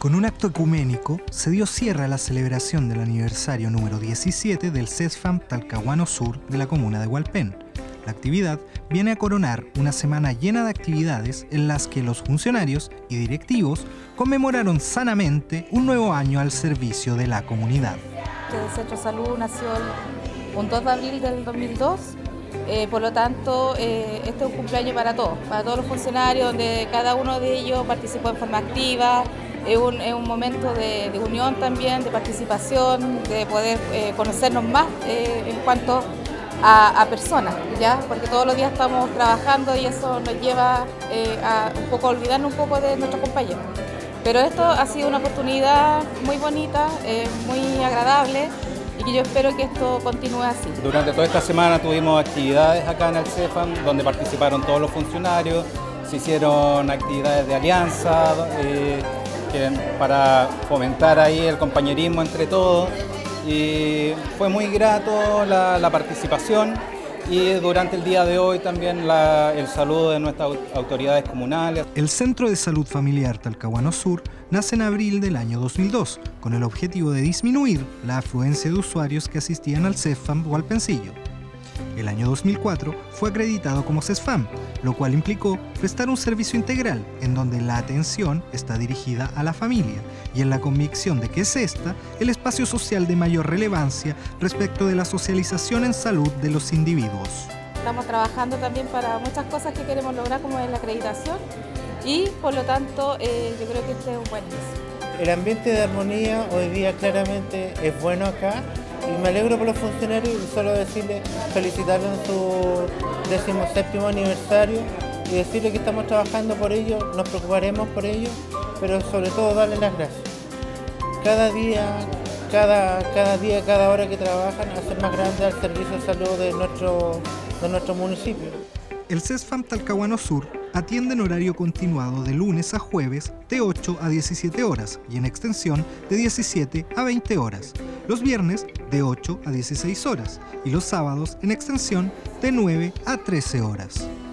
Con un acto ecuménico, se dio cierre a la celebración del aniversario número 17 del CESFAM Talcahuano Sur de la comuna de Hualpén. La actividad viene a coronar una semana llena de actividades en las que los funcionarios y directivos conmemoraron sanamente un nuevo año al servicio de la comunidad. El Centro de Salud nació un 2 de abril del 2002, por lo tanto este es un cumpleaños para todos los funcionarios, donde cada uno de ellos participó en forma activa. Es un momento de unión también, de participación, de poder conocernos más en cuanto a personas, ¿ya? Porque todos los días estamos trabajando y eso nos lleva a un poco olvidarnos un poco de nuestros compañeros. Pero esto ha sido una oportunidad muy bonita, muy agradable, y que yo espero que esto continúe así. Durante toda esta semana tuvimos actividades acá en el CESFAM donde participaron todos los funcionarios, se hicieron actividades de alianza para fomentar ahí el compañerismo entre todos, y fue muy grato la participación. Y durante el día de hoy también el saludo de nuestras autoridades comunales. El Centro de Salud Familiar Talcahuano Sur nace en abril del año 2002 con el objetivo de disminuir la afluencia de usuarios que asistían al CESFAM Hualpencillo. El año 2004 fue acreditado como CESFAM, lo cual implicó prestar un servicio integral en donde la atención está dirigida a la familia y en la convicción de que es esta el espacio social de mayor relevancia respecto de la socialización en salud de los individuos. Estamos trabajando también para muchas cosas que queremos lograr, como es la acreditación, y por lo tanto yo creo que este es un buen inicio. El ambiente de armonía hoy día claramente es bueno acá. Y me alegro por los funcionarios y solo decirles, felicitarlos en su 17º aniversario y decirles que estamos trabajando por ellos, nos preocuparemos por ellos, pero sobre todo darles las gracias. Cada día, cada hora que trabajan, hacer más grande al servicio de salud de nuestro municipio. El CESFAM Talcahuano Sur atiende en horario continuado de lunes a jueves de 8 a 17 horas y en extensión de 17 a 20 horas. Los viernes de 8 a 16 horas y los sábados en extensión de 9 a 13 horas.